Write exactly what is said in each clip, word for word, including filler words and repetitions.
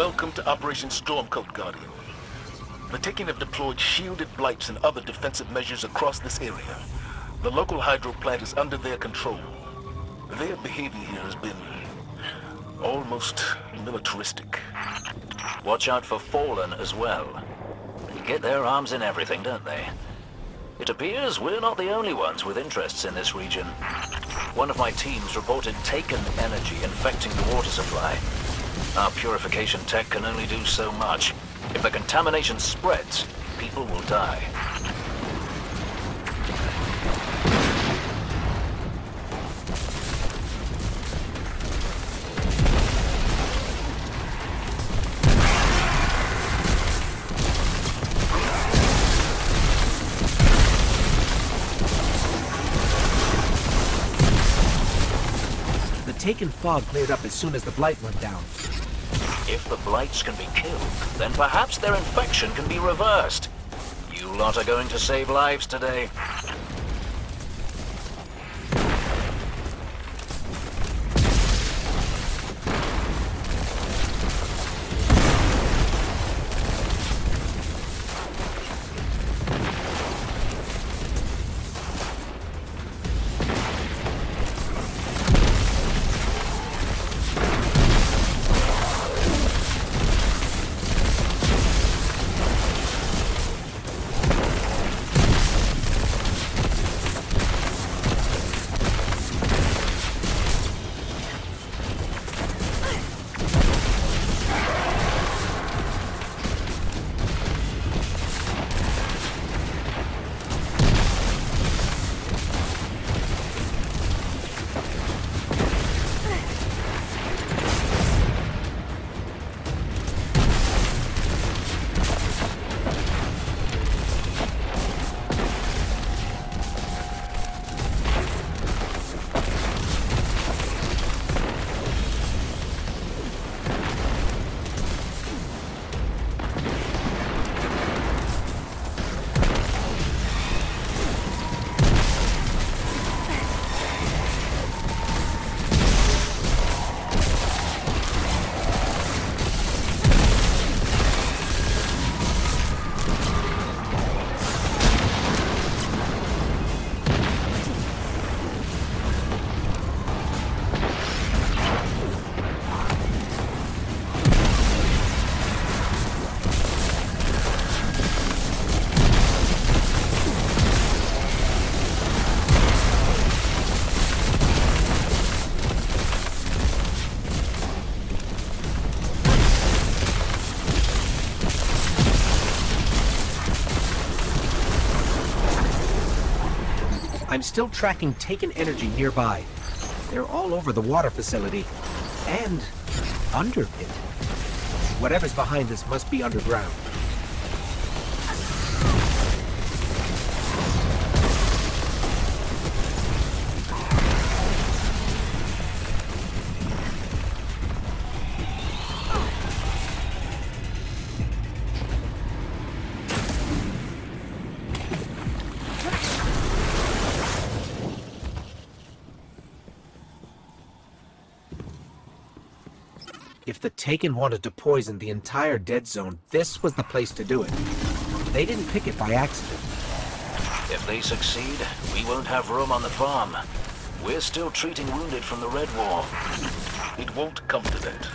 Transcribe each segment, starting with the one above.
Welcome to Operation Stormcoat, Guardian. The Taken have deployed shielded blights and other defensive measures across this area. The local hydro plant is under their control. Their behavior here has been almost militaristic. Watch out for Fallen as well. They get their arms in everything, don't they? It appears we're not the only ones with interests in this region. One of my teams reported Taken energy infecting the water supply. Our purification tech can only do so much. If the contamination spreads, people will die. The Taken fog cleared up as soon as the blight went down. If the blights can be killed, then perhaps their infection can be reversed. You lot are going to save lives today. I'm still tracking Taken energy nearby. They're all over the water facility. And under it. Whatever's behind this must be underground. If the Taken wanted to poison the entire dead zone, this was the place to do it. They didn't pick it by accident. If they succeed, we won't have room on the farm. We're still treating wounded from the Red War. It won't come to that.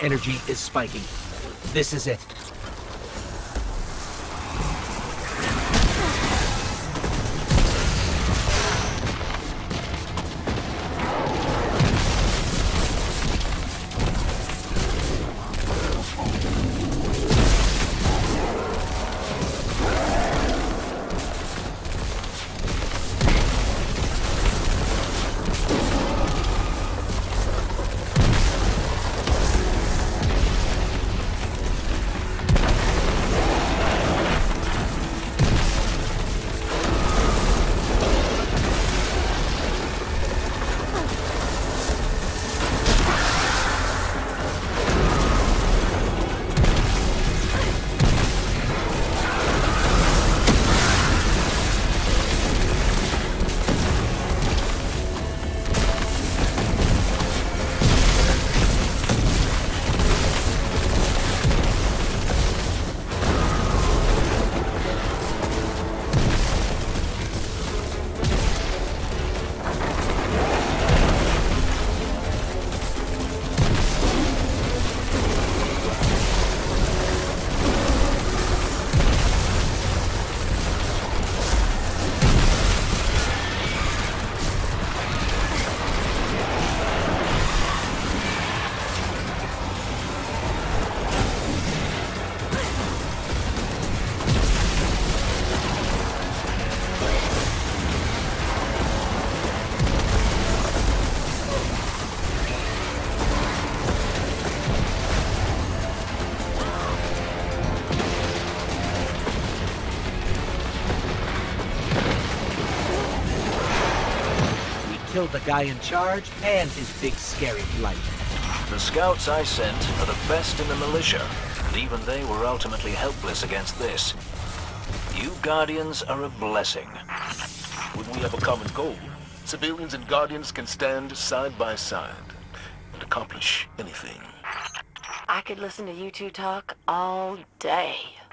energy is spiking. This is it. Killed the guy in charge and his big scary blight. The scouts I sent are the best in the militia, and even they were ultimately helpless against this. You Guardians are a blessing. When we have a common goal, civilians and Guardians can stand side by side and accomplish anything. I could listen to you two talk all day.